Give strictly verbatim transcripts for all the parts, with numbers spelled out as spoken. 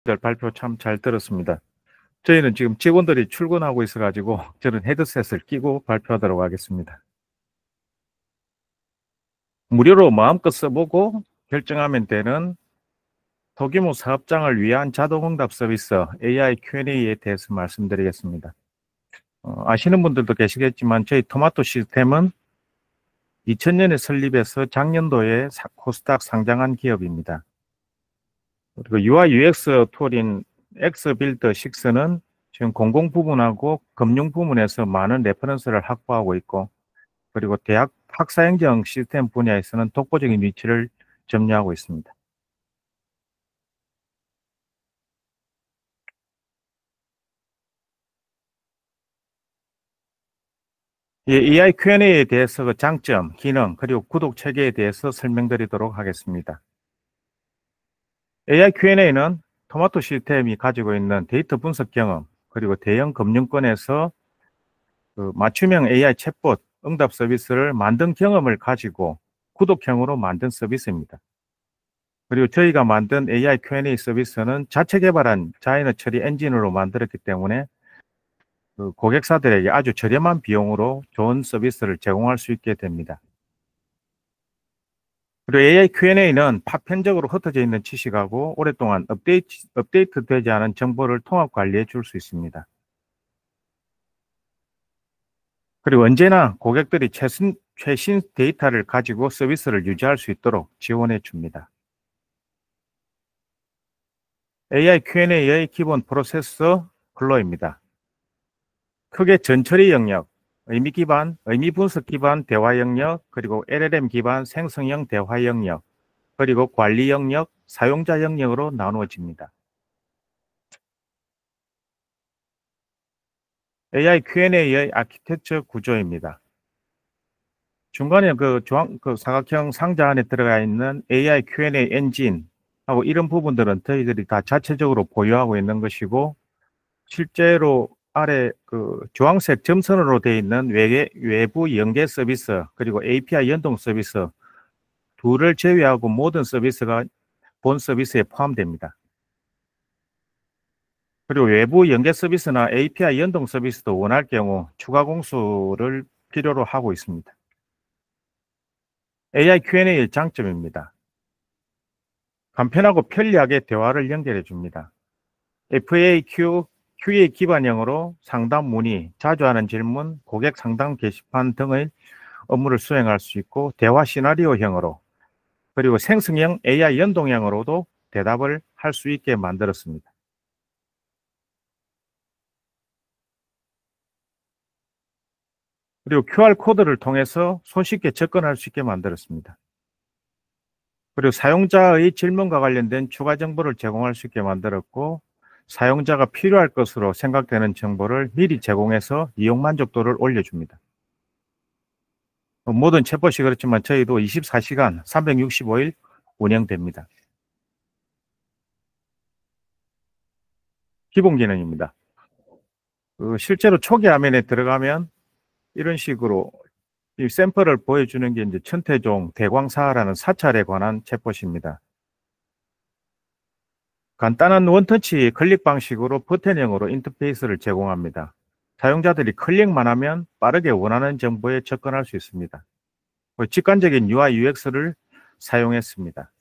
발표 참 잘 들었습니다. 저희는 지금 직원들이 출근하고 있어가지고 저는 헤드셋을 끼고 발표하도록 하겠습니다. 무료로 마음껏 써보고 결정하면 되는 소규모 사업장을 위한 자동응답 서비스 에이아이 큐 앤 에이에 대해서 말씀드리겠습니다. 어, 아시는 분들도 계시겠지만 저희 토마토 시스템은 이천 년에 설립해서 작년도에 코스닥 상장한 기업입니다. 그리고 유아이 유엑스 툴인 엑스빌드 식스는 지금 공공 부문하고 금융 부문에서 많은 레퍼런스를 확보하고 있고, 그리고 대학 학사행정 시스템 분야에서는 독보적인 위치를 점유하고 있습니다. 예, 에이아이 큐 앤 에이에 대해서 그 장점, 기능, 그리고 구독 체계에 대해서 설명드리도록 하겠습니다. 에이아이 큐 앤 에이는 토마토 시스템이 가지고 있는 데이터 분석 경험, 그리고 대형 금융권에서 그 맞춤형 에이아이 챗봇 응답 서비스를 만든 경험을 가지고 구독형으로 만든 서비스입니다. 그리고 저희가 만든 에이아이 큐 앤 에이 서비스는 자체 개발한 자연어 처리 엔진으로 만들었기 때문에 그 고객사들에게 아주 저렴한 비용으로 좋은 서비스를 제공할 수 있게 됩니다. 그리고 에이아이 큐 앤 에이는 파편적으로 흩어져 있는 지식하고 오랫동안 업데이트, 업데이트 되지 않은 정보를 통합 관리해 줄 수 있습니다. 그리고 언제나 고객들이 최신, 최신 데이터를 가지고 서비스를 유지할 수 있도록 지원해 줍니다. 에이아이 큐 앤 에이의 기본 프로세서 플로우입니다. 크게 전처리 영역, 의미 기반, 의미 분석 기반 대화 영역, 그리고 엘 엘 엠 기반 생성형 대화 영역, 그리고 관리 영역, 사용자 영역으로 나누어집니다. 에이아이 큐 앤 에이의 아키텍처 구조입니다. 중간에 그, 조항, 그 사각형 상자 안에 들어가 있는 에이아이 큐 앤 에이 엔진하고 이런 부분들은 저희들이 다 자체적으로 보유하고 있는 것이고, 실제로 아래 그 주황색 점선으로 되어 있는 외, 외부 연계 서비스, 그리고 에이 피 아이 연동 서비스 둘을 제외하고 모든 서비스가 본 서비스에 포함됩니다. 그리고 외부 연계 서비스나 에이 피 아이 연동 서비스도 원할 경우 추가 공수를 필요로 하고 있습니다. 에이아이 큐 앤 에이의 장점입니다. 간편하고 편리하게 대화를 연결해 줍니다. 에프 에이 큐, 큐 에이 기반형으로 상담 문의, 자주 하는 질문, 고객 상담 게시판 등의 업무를 수행할 수 있고, 대화 시나리오형으로, 그리고 생성형 에이아이 연동형으로도 대답을 할 수 있게 만들었습니다. 그리고 큐 알 코드를 통해서 손쉽게 접근할 수 있게 만들었습니다. 그리고 사용자의 질문과 관련된 추가 정보를 제공할 수 있게 만들었고, 사용자가 필요할 것으로 생각되는 정보를 미리 제공해서 이용 만족도를 올려줍니다. 모든 챗봇이 그렇지만 저희도 이십사 시간 삼백육십오 일 운영됩니다. 기본 기능입니다. 그 실제로 초기 화면에 들어가면 이런 식으로 이 샘플을 보여주는 게 이제 천태종 대광사라는 사찰에 관한 챗봇입니다. 간단한 원터치 클릭 방식으로 버튼형으로 인터페이스를 제공합니다. 사용자들이 클릭만 하면 빠르게 원하는 정보에 접근할 수 있습니다. 직관적인 유 아이 유 엑스를 사용했습니다.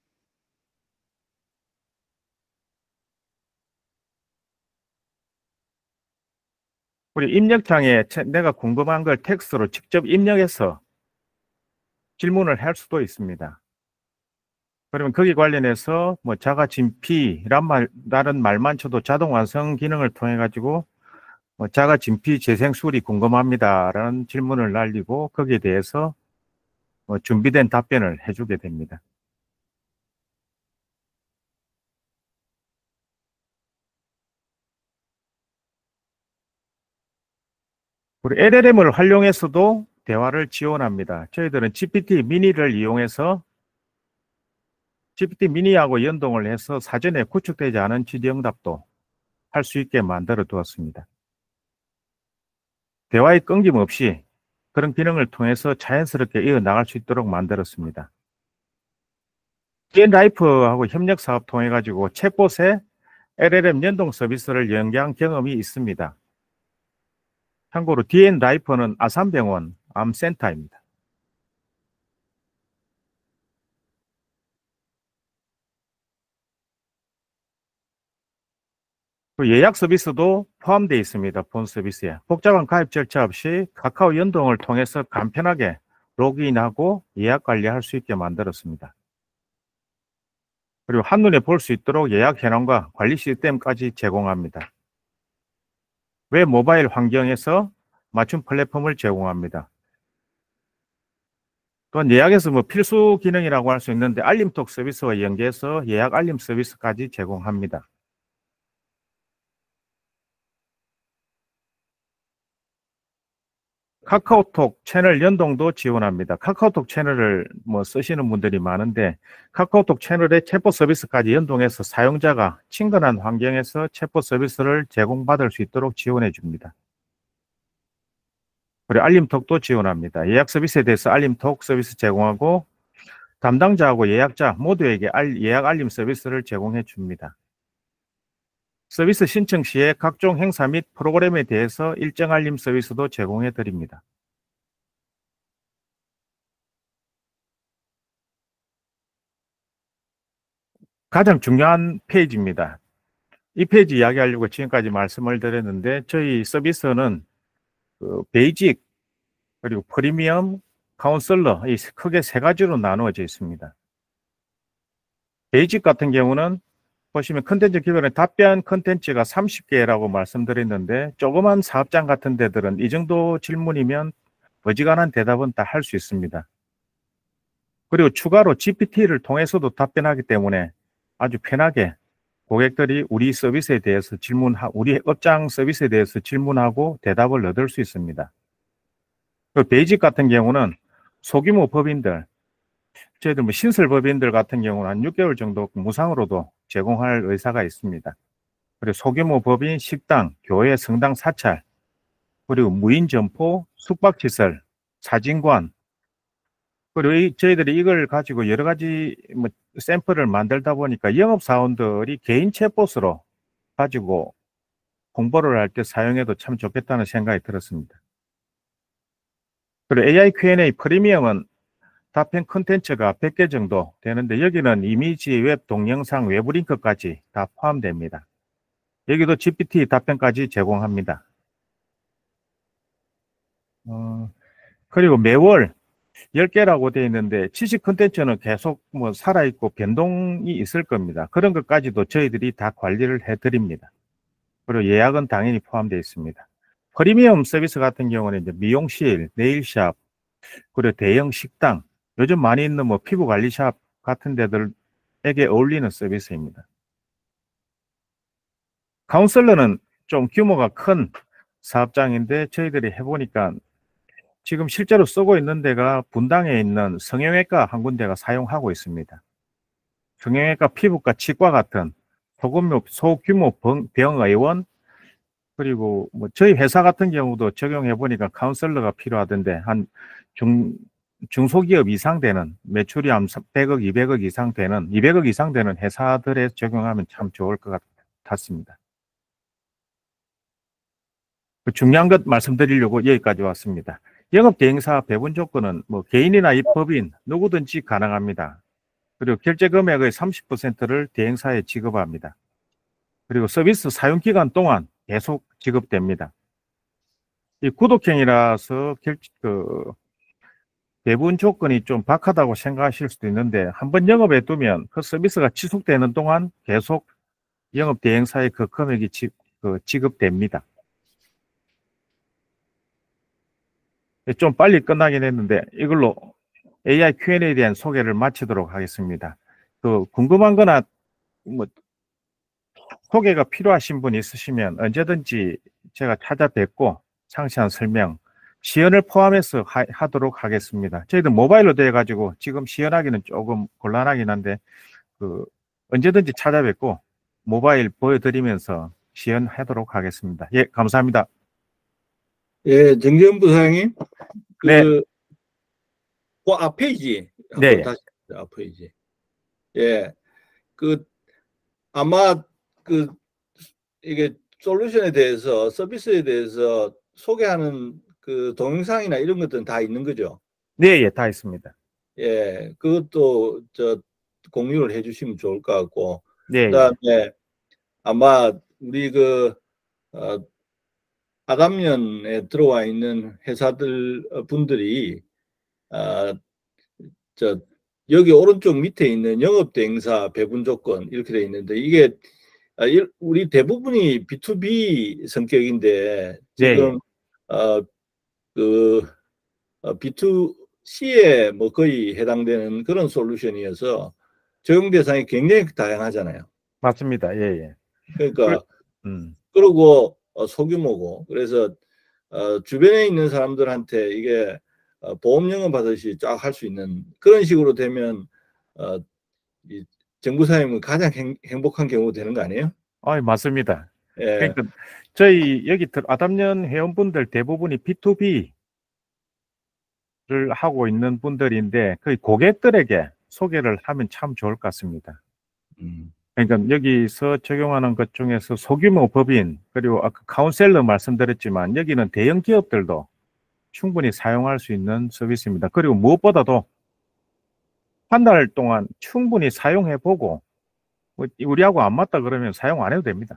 우리 입력창에 내가 궁금한 걸 텍스트로 직접 입력해서 질문을 할 수도 있습니다. 그러면 거기 관련해서 뭐 자가 진피란 말, 다른 말만 쳐도 자동 완성 기능을 통해 가지고 뭐 자가 진피 재생 수리 궁금합니다라는 질문을 날리고 거기에 대해서 뭐 준비된 답변을 해주게 됩니다. 우리 엘 엘 엠을 활용해서도 대화를 지원합니다. 저희들은 지 피 티 미니를 이용해서 지 피 티 미니하고 연동을 해서 사전에 구축되지 않은 질의응답도 할 수 있게 만들어 두었습니다. 대화의 끊김없이 그런 기능을 통해서 자연스럽게 이어나갈 수 있도록 만들었습니다. 디 엔 라이프하고 협력 사업 통해 가지고 챗봇에 엘엘엠 연동 서비스를 연계한 경험이 있습니다. 참고로 디엔 라이퍼는 아산병원 암센터입니다. 그 예약 서비스도 포함되어 있습니다. 본 서비스에. 복잡한 가입 절차 없이 카카오 연동을 통해서 간편하게 로그인하고 예약 관리할 수 있게 만들었습니다. 그리고 한눈에 볼 수 있도록 예약 현황과 관리 시스템까지 제공합니다. 웹 모바일 환경에서 맞춤 플랫폼을 제공합니다. 또한 예약에서 뭐 필수 기능이라고 할 수 있는데 알림톡 서비스와 연계해서 예약 알림 서비스까지 제공합니다. 카카오톡 채널 연동도 지원합니다. 카카오톡 채널을 뭐 쓰시는 분들이 많은데 카카오톡 채널에 챗봇 서비스까지 연동해서 사용자가 친근한 환경에서 챗봇 서비스를 제공받을 수 있도록 지원해 줍니다. 그리고 알림톡도 지원합니다. 예약 서비스에 대해서 알림톡 서비스 제공하고 담당자하고 예약자 모두에게 예약 알림 서비스를 제공해 줍니다. 서비스 신청 시에 각종 행사 및 프로그램에 대해서 일정 알림 서비스도 제공해 드립니다. 가장 중요한 페이지입니다. 이 페이지 이야기하려고 지금까지 말씀을 드렸는데 저희 서비스는 그 베이직 그리고 프리미엄, 카운슬러 이 크게 세 가지로 나누어져 있습니다. 베이직 같은 경우는 보시면 컨텐츠 기반의 답변 컨텐츠가 삼십 개라고 말씀드렸는데 조그만 사업장 같은 데들은 이 정도 질문이면 어지간한 대답은 다 할 수 있습니다. 그리고 추가로 지피티를 통해서도 답변하기 때문에 아주 편하게 고객들이 우리 서비스에 대해서 질문하, 우리 업장 서비스에 대해서 질문하고 대답을 얻을 수 있습니다. 그 베이직 같은 경우는 소규모 법인들, 저희들 뭐 신설 법인들 같은 경우는 한 육 개월 정도 무상으로도 제공할 의사가 있습니다. 그리고 소규모 법인, 식당, 교회, 성당 사찰, 그리고 무인 점포, 숙박시설, 사진관, 그리고 이, 저희들이 이걸 가지고 여러 가지 뭐 샘플을 만들다 보니까 영업사원들이 개인 챗봇으로 가지고 공부를 할 때 사용해도 참 좋겠다는 생각이 들었습니다. 그리고 에이아이 큐 앤 에이 프리미엄은 답변 콘텐츠가 백 개 정도 되는데 여기는 이미지, 웹, 동영상, 외부 링크까지 다 포함됩니다. 여기도 지피티 답변까지 제공합니다. 어, 그리고 매월 열 개라고 되어 있는데 지식 콘텐츠는 계속 뭐 살아있고 변동이 있을 겁니다. 그런 것까지도 저희들이 다 관리를 해드립니다. 그리고 예약은 당연히 포함되어 있습니다. 프리미엄 서비스 같은 경우는 이제 미용실, 네일샵, 그리고 대형 식당, 요즘 많이 있는 뭐 피부 관리샵 같은 데들에게 어울리는 서비스입니다. 카운슬러는 좀 규모가 큰 사업장인데 저희들이 해보니까 지금 실제로 쓰고 있는 데가 분당에 있는 성형외과 한 군데가 사용하고 있습니다. 성형외과, 피부과, 치과 같은 소규모, 소규모 병의원, 그리고 뭐 저희 회사 같은 경우도 적용해 보니까 카운슬러가 필요하던데 한 중, 중소기업 이상 되는 매출이 한 백억, 이백억 이상 되는, 이백억 이상 되는 회사들에 적용하면 참 좋을 것 같았습니다. 그 중요한 것 말씀드리려고 여기까지 왔습니다. 영업대행사 배분 조건은 뭐 개인이나 입법인 누구든지 가능합니다. 그리고 결제 금액의 삼십 퍼센트를 대행사에 지급합니다. 그리고 서비스 사용 기간 동안 계속 지급됩니다. 이 구독형이라서 결, 그 배분 조건이 좀 박하다고 생각하실 수도 있는데 한번 영업해 두면 그 서비스가 지속되는 동안 계속 영업 대행사에 그 금액이 지, 그 지급됩니다. 좀 빨리 끝나긴 했는데 이걸로 에이아이 큐 앤 에이에 대한 소개를 마치도록 하겠습니다. 그 궁금한 거나 뭐 소개가 필요하신 분 있으시면 언제든지 제가 찾아뵙고 상세한 설명, 시연을 포함해서 하, 하도록 하겠습니다. 저희들 모바일로 돼 가지고 지금 시연하기는 조금 곤란하긴 한데 그 언제든지 찾아뵙고 모바일 보여드리면서 시연하도록 하겠습니다. 예, 감사합니다. 예, 정재훈 부사장님, 그, 네. 그 앞페이지 한번 네. 다시 앞페이지. 예, 그 아마 그 이게 솔루션에 대해서, 서비스에 대해서 소개하는 그 동영상이나 이런 것들은 다 있는 거죠? 네, 예, 다 있습니다. 예, 그것도 저 공유를 해주시면 좋을 것 같고, 네, 예. 그다음에 아마 우리 그 어, 아담년에 들어와 있는 회사들 어, 분들이 어, 저 여기 오른쪽 밑에 있는 영업 대행사 배분 조건 이렇게 돼 있는데 이게 아, 일- 우리 대부분이 비투비 성격인데 네, 예. 지금 어, 그 어, 비투씨에 뭐 거의 해당되는 그런 솔루션이어서 적용 대상이 굉장히 다양하잖아요. 맞습니다. 예, 예. 그, 그러니까 음. 그리고 어, 소규모고 그래서 어, 주변에 있는 사람들한테 이게 어, 보험 영업하듯이 쫙 할 수 있는 그런 식으로 되면 어, 이 정부 사임은 가장 행, 행복한 경우 되는 거 아니에요? 아, 맞습니다. 예. 그러니까 저희 여기 들- 아담년 회원분들 대부분이 비투비를 하고 있는 분들인데 그 고객들에게 소개를 하면 참 좋을 것 같습니다. 음. 그러니까 여기서 적용하는 것 중에서 소규모 법인 그리고 아까 카운셀러 말씀드렸지만 여기는 대형 기업들도 충분히 사용할 수 있는 서비스입니다. 그리고 무엇보다도 한 달 동안 충분히 사용해 보고 뭐 우리하고 안 맞다 그러면 사용 안 해도 됩니다.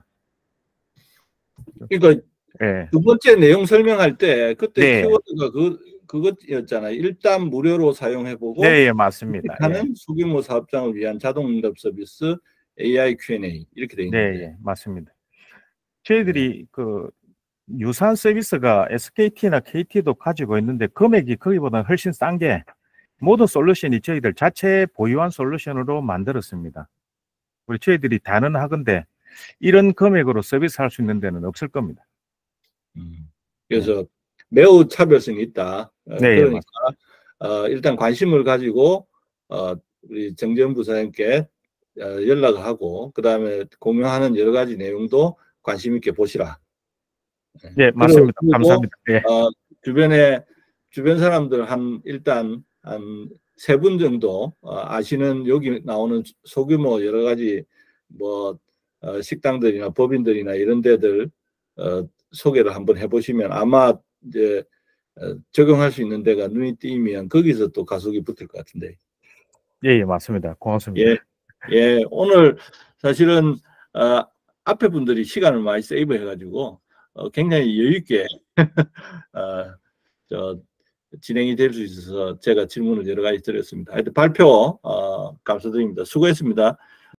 그러니까 예. 두 번째 내용 설명할 때 그때 네. 키워드가 그 그것이었잖아요. 일단 무료로 사용해보고 네, 예, 맞습니다. 예. 하는 소규모 사업장을 위한 자동 응답 서비스 에이아이 큐 앤 에이 이렇게 돼 네, 있는데. 예, 맞습니다. 예. 저희들이 그 유사한 서비스가 에스케이티나 케이티도 가지고 있는데 금액이 거기보다 훨씬 싼 게 모든 솔루션이 저희들 자체 보유한 솔루션으로 만들었습니다. 우리 저희들이 다는 하건데 이런 금액으로 서비스 할 수 있는 데는 없을 겁니다. 음. 네, 그래서 매우 차별성이 있다. 어, 네, 예, 그러니까 맞습니다. 어, 일단 관심을 가지고 어, 우리 정재현 부사님께 어, 연락을 하고 그 다음에 공유하는 여러 가지 내용도 관심 있게 보시라. 네, 그리고, 맞습니다. 그리고 감사합니다. 예, 어, 주변에 주변 사람들 한 일단 한 세 분 정도 어, 아시는 여기 나오는 소규모 여러 가지 뭐 어, 식당들이나 법인들이나 이런 데들 어, 소개를 한번 해보시면 아마 이제 어, 적용할 수 있는 데가 눈이 띄면 거기서 또 가속이 붙을 것 같은데. 예, 예, 맞습니다. 고맙습니다. 예, 예, 오늘 사실은 어, 앞에 분들이 시간을 많이 세이브 해가지고 어, 굉장히 여유 있게 어, 저 진행이 될 수 있어서 제가 질문을 여러 가지 드렸습니다. 하여튼 발표 어, 감사드립니다. 수고했습니다.